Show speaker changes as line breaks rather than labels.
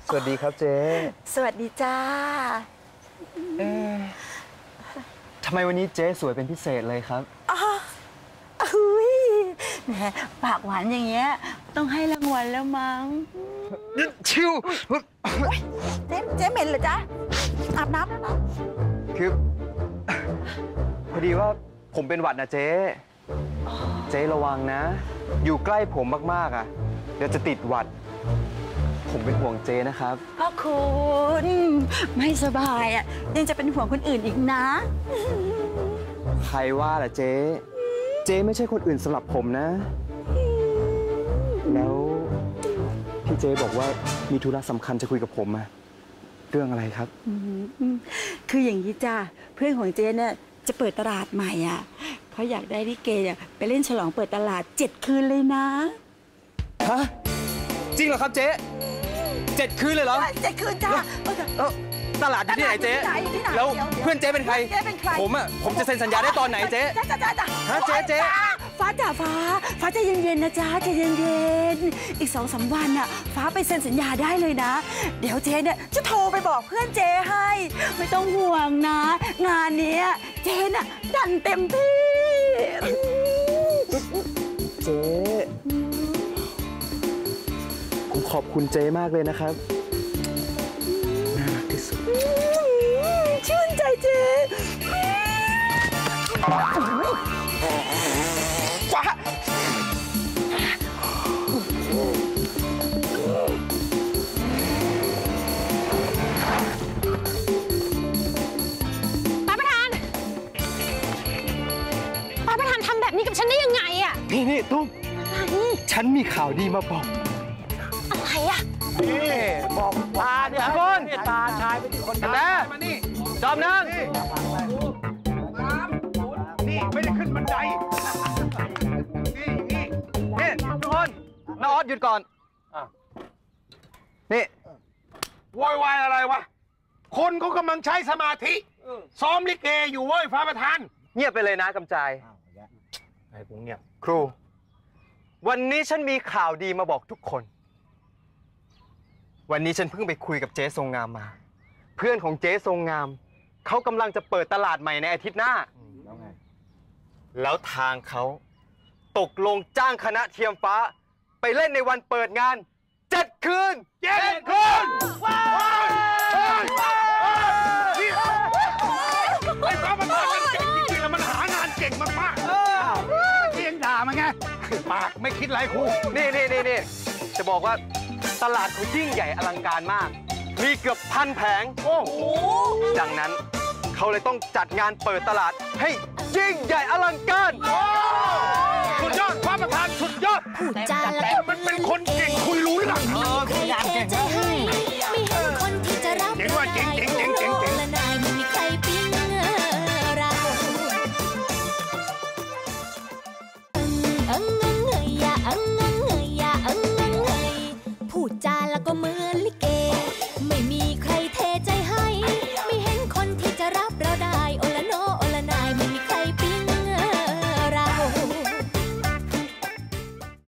สวัสดีครับเจ๊
สวัสดีจ้า
ทำไมวันนี้เจ๊สวยเป็นพิเศษเลยครับ
อุ้ยแหมปากหวานอย่างเงี้ยต้องให้รางวัลแล้วมั้ง
ชิว
เจ๊เหม็นเหรอจ๊ะอาบน้ำแล้วนะ
คือพอดีว่าผมเป็นหวัดนะเจ๊ระวังนะอยู่ใกล้ผมมากๆอ่ะเดี๋ยวจะติดหวัดผมเป็นห่วงเจ๊นะครับ
พ่อคุณไม่สบายอ่ะยังจะเป็นห่วงคนอื่นอีกนะ
ใครว่าล่ะเจ๊ไม่ใช่คนอื่นสำหรับผมนะแล้วที่เจ๊บอกว่ามีธุระสำคัญจะคุยกับผมอะเรื่องอะไรครับ
คืออย่างนี้จ้าเพื่อนของเจ๊เนี่ยจะเปิดตลาดใหม่อ่ะเขาอยากได้ลิเกเนี่ยไปเล่นฉลองเปิดตลาด7 คืนเลยนะ
ฮะจริงเหรอครับเจ๊7 คืนเลยเหรอ
7 คืนจ้า
ตลาดอยู่ที่ไหนเจ๊แล้วเพื่อนเจ๊เป็นใครผมจะเซ็นสัญญาได้ตอนไหนเจ๊ฮะเจ๊
ฟ้าจ๋าฟ้าใจเย็นๆนะจ๊ะใจเย็นๆอีก2-3 วันน่ะฟ้าไปเซ็นสัญญาได้เลยนะเดี๋ยวเจ๊เนี่ยจะโทรไปบอกเพื่อนเจ๊ให้ไม่ต้องห่วงนะงานนี้เจ๊น่ะดันเต็มที่
เจ๊ผมขอบคุณเจ๊มากเลยนะครับน่ารักที่สุด
ชื่นใจเจ๊
ฟ้า
ป้าประธานทำแบบนี้กับฉันได้ยังไงอะ
นี่ตุ้มฉันมีข่าวดีมาบอก
อะไรอะ
นี่บอกตาเนี่ยคนตาชายไปที่คนตามานี่
จอมนึง
นี่ไม่ได้ขึ้นบันได
นี่ทุกคนน้าออสหยุดก่อนนี่
วอยวายอะไรวะคนเขากำลังใช้สมาธิซ้อมลิเกอยู่เว้ยฟ้าประธาน
เงียบไปเลยนะกำจาย
ไอ้ผมเงียบ
ครูวันนี้ฉันมีข่าวดีมาบอกทุกคนวันนี้ฉันเพิ่งไปคุยกับเจ๊ทรงงามมาเพื่อนของเจ๊ทรงงามเขากำลังจะเปิดตลาดใหม่ในอาทิตย์หน้าแล้วทางเขาตกลงจ้างคณะเทียมฟ้าไปเล่นในวันเปิดงาน7 คืน
7 คืนว้าวไอ้ฟ้าประธานมันเก่งจริงๆแล้วมันหางานเก่งมากๆเพียงด่ามันไงปากไม่คิดไรครู
นี่จะบอกว่าตลาดเขายิ่งใหญ่อลังการมากมีเกือบ1,000 แผงดังนั้นเขาเลยต้องจัดงานเปิดตลาดให้ยิ่งใหญ่อลังการ
สุดยอดฟ้าประธานสุดยอด
พูดจาแล้ว
มันเป็นคนเก่งคุยรู้เรื่อง